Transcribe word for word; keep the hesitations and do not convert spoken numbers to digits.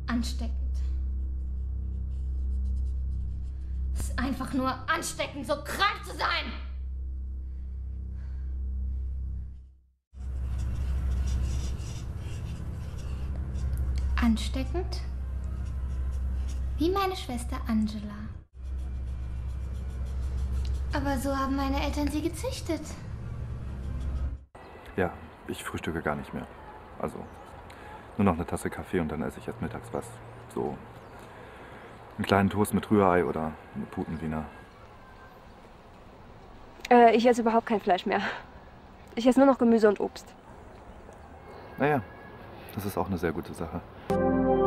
ansteckend. Es ist einfach nur ansteckend, so krank zu sein. Ansteckend? Wie meine Schwester Angela. Aber so haben meine Eltern sie gezüchtet. Ja, ich frühstücke gar nicht mehr. Also nur noch eine Tasse Kaffee und dann esse ich erst mittags was. So einen kleinen Toast mit Rührei oder eine Putenwiener. Äh, ich esse überhaupt kein Fleisch mehr. Ich esse nur noch Gemüse und Obst. Naja, das ist auch eine sehr gute Sache.